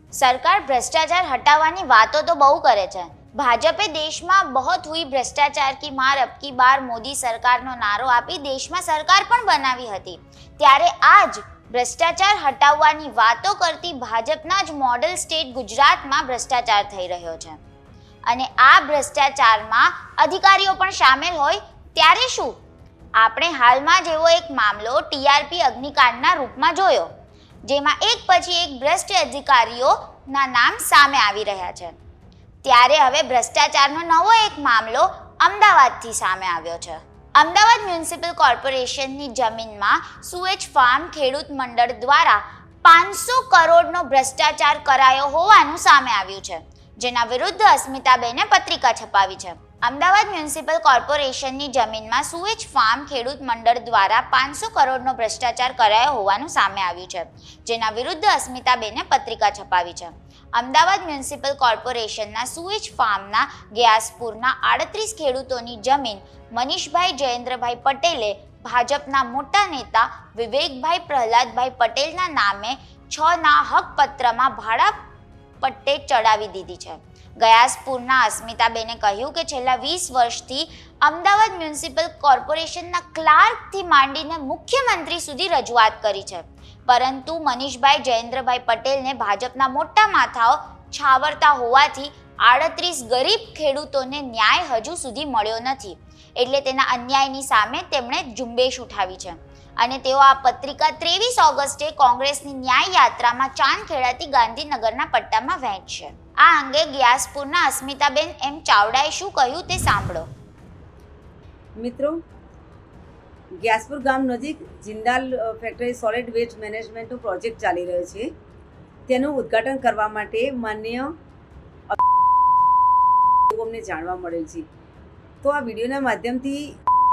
सरकार भ्रष्टाचार हटावવાની વાતો તો બહુ કરે છે। ભાજપે દેશમાં बहुत हुई भ्रष्टाचार की मार अब की बार मोदी सरकारનો નારો આપી દેશમાં સરકાર પણ બનાવી હતી। ત્યારે આજ ભ્રષ્ટાચાર હટાવવાની વાતો કરતી ભાજપના જ મોડલ સ્ટેટ ગુજરાતમાં ભ્રષ્ટાચાર થઈ રહ્યો છે અને આ ભ્રષ્ટાચારમાં અધિકારીઓ પણ સામેલ હોય ત્યારે શું? આપણે હાલમાં જેવો એક મામલો ટીઆરપી અગ્નિકાંડના રૂપમાં જોયો, જેમાં એક પછી એક ભ્રષ્ટ અધિકારીઓના નામ સામે આવી રહ્યા છે। ત્યારે હવે ભ્રષ્ટાચારનો નવો એક મામલો અમદાવાદથી સામે આવ્યો છે। અમદાવાદ મ્યુનિસિપલ કોર્પોરેશનની જમીનમાં સુએજ ફાર્મ ખેડૂત મંડળ દ્વારા 500 કરોડનો ભ્રષ્ટાચાર કરાયો હોવાનું સામે આવ્યું છે, જેના વિરુદ્ધ અસ્મિતાબેને પત્રિકા છપાવી છે। અમદાવાદ મ્યુનિસિપલ કોર્પોરેશનની જમીનમાં સુએજ ફાર્મ ખેડૂત મંડળ દ્વારા 500 કરોડનો ભ્રષ્ટાચાર કરાયો હોવાનું સામે આવ્યું છે, જેના વિરુદ્ધ અસ્મિતાબેને પત્રિકા છપાવી છે। અમદાવાદ મ્યુનિસિપલ કોર્પોરેશનના સુએજ ફાર્મના ગ્યાસપુરના 38 ખેડૂતોની જમીન મનીષભાઈ જયેન્દ્રભાઈ પટેલે ભાજપના મોટા નેતા વિવેકભાઈ પ્રહલાદભાઈ પટેલના નામે 6ના હકપત્રમાં ભાડા પટ્ટે ચડાવી દીધી છે। ગ્યાસપુરના અસ્મિતાબેને કહ્યું કે છેલ્લા 20 વર્ષથી અમદાવાદ મ્યુનિસિપલ કોર્પોરેશનના ક્લાર્કથી માંડીને મુખ્યમંત્રી સુધી રજૂઆત કરી છે, પરંતુ મનીષભાઈ જયેન્દ્રભાઈ પટેલને ભાજપના મોટા માથાઓ છાવરતા હોવાથી 38 ગરીબ ખેડૂતોને ન્યાય હજુ સુધી મળ્યો નથી, એટલે તેના અન્યાયની સામે તેમણે ઝુંબેશ ઉઠાવી છે અને તેઓ આ પત્રિકા 23 ઓગસ્ટે કોંગ્રેસની ન્યાય યાત્રામાં ચાંદખેડાથી ગાંધીનગરના પટ્ટામાં વહેંચશે। આ અંગે ગ્યાસપુરના અસ્મિતાબેન એમ ચાવડાએ શું કહ્યું તે સાંભળો। મિત્રો, ગ્યાસપુર ગામ નજીક જિંદાલ ફેક્ટરી સોલિડ વેસ્ટ મેનેજમેન્ટનો પ્રોજેક્ટ ચાલી રહ્યો છે, તેનું ઉદ્ઘાટન કરવા માટે માન્ય અમને જાણવા મળેલ છે। તો આ વિડીયોના માધ્યમથી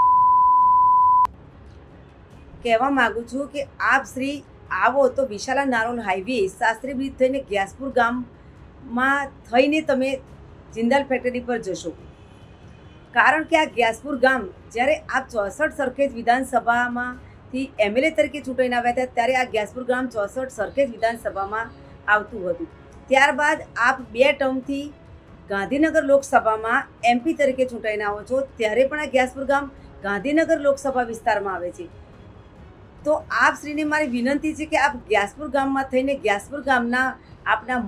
કહેવા માગું છું કે આપ શ્રી આવો તો વિશાલા નારોલ હાઈવે શાસ્ત્રી બ્રિજ થઈને ગ્યાસપુર ગામમાં થઈને તમે જિંદાલ ફેક્ટરી પર જશો, કારણ કે આ ગ્યાસપુર ગામ જ્યારે આપ 64 સરખેજ વિધાનસભામાંથી એમએલએ તરીકે ચૂંટાઈને આવ્યા હતા ત્યારે આ ગ્યાસપુર ગામ 64 સરખેજ વિધાનસભામાં આવતું હતું। ત્યારબાદ આપ 2 ટર્મથી ગાંધીનગર લોકસભામાં એમપી તરીકે ચૂંટાઈને આવો છો, ત્યારે પણ આ ગ્યાસપુર ગામ ગાંધીનગર લોકસભા વિસ્તારમાં આવે છે। તો આપ શ્રીને મારી વિનંતી છે કે આપ ગ્યાસપુર ગામમાં થઈને ગ્યાસપુર ગામના આપના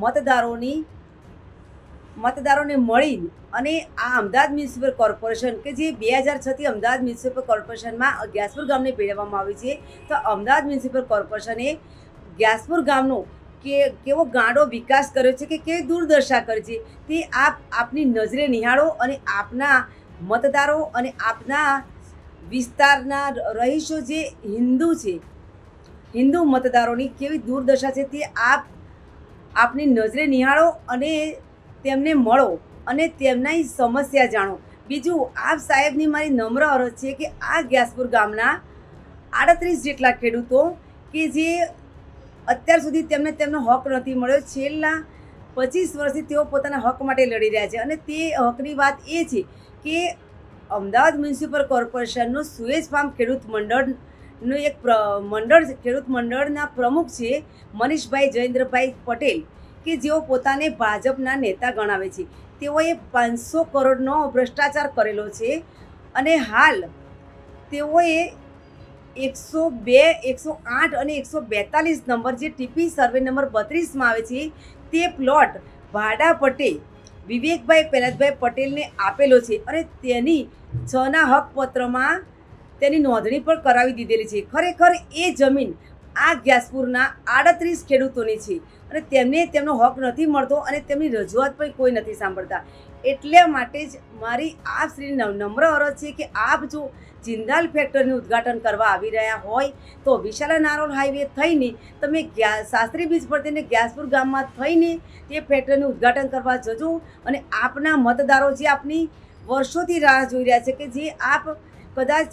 મતદારોને મળી અને આ અમદાવાદ મ્યુનિસિપલ કોર્પોરેશન કે જે 2006થી અમદાવાદ મ્યુનિસિપલ કોર્પોરેશનમાં ગ્યાસપુર ગામને ભેળવવામાં આવી છે, તો અમદાવાદ મ્યુનિસિપલ કોર્પોરેશને ગ્યાસપુર ગામનો કેવો ગાંડો વિકાસ કર્યો છે કે કેવી દુર્દશા કરી છે તે આપની નજરે નિહાળો અને આપના મતદારો અને આપના વિસ્તારના રહીશો જે હિન્દુ છે, હિન્દુ મતદારોની કેવી દુર્દશા છે તે આપની નજરે નિહાળો અને તેમને મળો અને તેમની સમસ્યા જાણો। બીજું, આપ સાહેબની મારી નમ્ર અરજ છે કે આ ગ્યાસપુર ગામના 38 જેટલા ખેડૂતો કે જે અત્યાર સુધી તેમને તેમનો હક નથી મળ્યો, છેલ્લા 25 વર્ષથી તેઓ પોતાના હક માટે લડી રહ્યા છે અને તે હકની વાત એ છે કે અમદાવાદ મ્યુનિસિપલ કોર્પોરેશનનો સુએજ ફાર્મ ખેડૂત મંડળનો એક ખેડૂત મંડળના પ્રમુખ છે મનીષભાઈ જયેન્દ્રભાઈ પટેલ કે જેઓ પોતાને ભાજપના નેતા ગણાવે છે। તેઓએ 500 કરોડનો ભ્રષ્ટાચાર કરેલો છે અને હાલ તેઓએ 102, 108 અને 142 નંબર જે ટીપી સર્વે નંબર 32માં આવે છે તે પ્લોટ ભાડા પટ્ટે વિવેકભાઈ પ્રહલાદભાઈ પટેલને આપેલો છે અને તેની 6ના હકપત્રમાં તેની નોંધણી પણ કરાવી દીધેલી છે। ખરેખર એ જમીન આ ગ્યાસપુરના 38 ખેડૂતોની છે અને તેમને તેમનો હક નથી મળતો અને તેમની રજૂઆત પણ કોઈ નથી સાંભળતા। એટલે માટે જ મારી આપ શ્રીની નમ્ર અરજ છે કે આપ જો જિંદાલ ફેક્ટરીનું ઉદ્ઘાટન કરવા આવી રહ્યા હોય તો વિશાલા નારોલ હાઈવે થઈને તમે શાસ્ત્રી બ્રિજ પર થઈને ગ્યાસપુર ગામમાં થઈને તે ફેક્ટરીનું ઉદ્ઘાટન કરવા જજો અને આપના મતદારો જે આપની વર્ષોથી રાહ જોઈ રહ્યા છે કે જે આપ કદાચ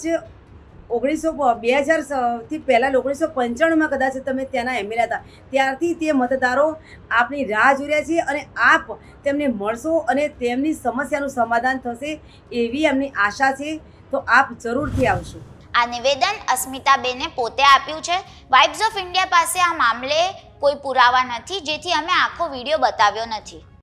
2000થી પહેલાં 1995માં કદાચ તમે ત્યાંના એમએલએ હતા, ત્યારથી તે મતદારો આપની રાહ જોઈ રહ્યા છે અને આપ તેમને મળશો અને તેમની સમસ્યાનું સમાધાન થશે એવી એમની આશા છે, તો આપ જરૂરથી આવશો। આ નિવેદન અસ્મિતાબેને પોતે આપ્યું છે. વાઇબ્સ ઓફ ઇન્ડિયા પાસે આ મામલે કોઈ પુરાવા નથી, જેથી અમે આખો વિડીયો બતાવ્યો નથી.